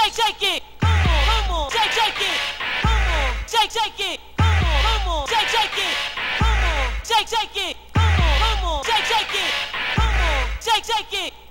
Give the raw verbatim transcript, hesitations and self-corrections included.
shake, shake it. Come on, come on, shake, shake it. Come on, shake, shake it. Come on, come on, shake, shake it. Come on, shake, shake it. Come on, come on, shake, shake it. Come on, shake, shake it.